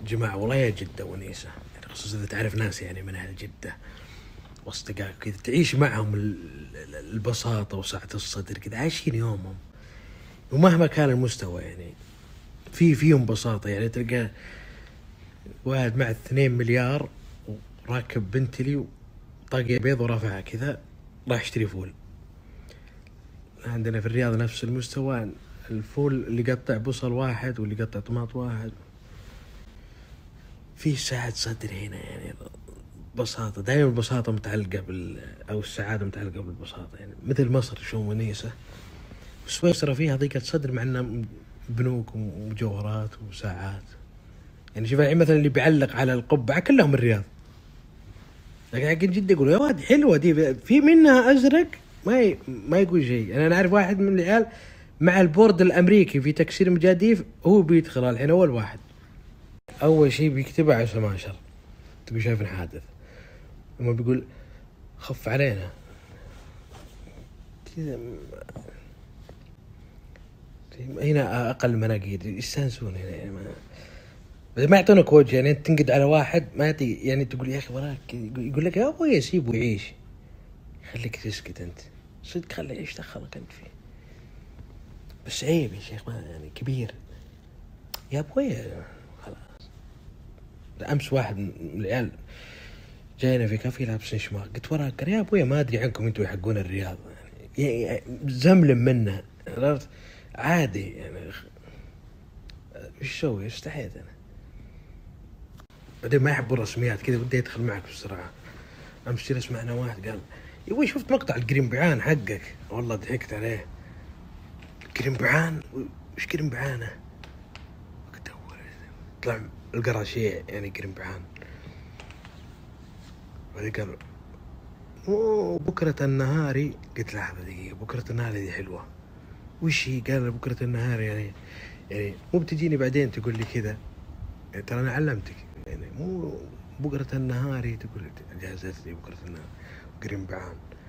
جماعة والله يا جدة ونيسة، يعني خصوصا إذا تعرف ناس يعني من أهل جدة وأصدقائك كذا، تعيش معهم البساطة وسعة الصدر كذا، عايشين يومهم ومهما كان المستوى يعني فيهم بساطة. يعني تلقى واحد مع 2 مليار وراكب بنتلي وطاقية بيض ورافعها كذا راح يشتري فول. عندنا في الرياض نفس المستوى، الفول اللي قطع بصل واحد واللي قطع طماط واحد. في سعة صدر هنا، يعني بساطة. دائما البساطة متعلقة أو السعادة متعلقة بالبساطة، يعني مثل مصر شو ونيسة. سويسرا فيها ضيقة صدر مع أنها بنوك ومجوهرات وساعات. يعني شوف يعني مثلا اللي بيعلق على القبعة كلهم الرياض، لكن حق جدة يقولوا يا واد حلوة دي، في منها أزرق ما يقول شيء. أنا أعرف واحد من العيال مع البورد الأمريكي في تكسير مجاديف، هو بيدخل الحين أول واحد، أول شيء بيكتبه على سماشر، تقول شايف حادث، ثم بيقول خف علينا كذا. هنا أقل مناقيد يستانسون هنا، يعني ما يعطونك وجه. يعني أنت تنقد على واحد ما يعطي، يعني تقول يا أخي وراك، يقول لك يا أبوي سيبه يعيش، خليك تسكت أنت، صدق خليه يعيش، دخلك أنت فيه. بس عيب يا شيخ، ما يعني كبير يا أبوي خلاص. أمس واحد من العيال جاينا في كافي لابسين شماغ، قلت وراك، قال يا أبوي ما أدري عنكم أنتوا يحقون الرياض، يعني زملم منه، عرفت عادي يعني. إيش سوي؟ استحيت أنا. بعدين ما يحبوا الرسميات كذا، بدي يدخل معك بسرعة. أمس جلس معنا واحد قال يبوي شفت مقطع القريمبعان حقك؟ والله ضحكت عليه. القريمبعان وش قريمبعانه؟ طلع القراشيع يعني قريمبعان. بعدين قال بكرة النهاري. قلت لحظة دقيقة، بكرة النهاري دي حلوة وش هي؟ قال بكرة النهار يعني مو بتجيني بعدين تقول لي كذا، يعني ترى أنا علمتك، يعني مو بكرة النهاري تقول جهزت لي بكرة النهار قريمبعان.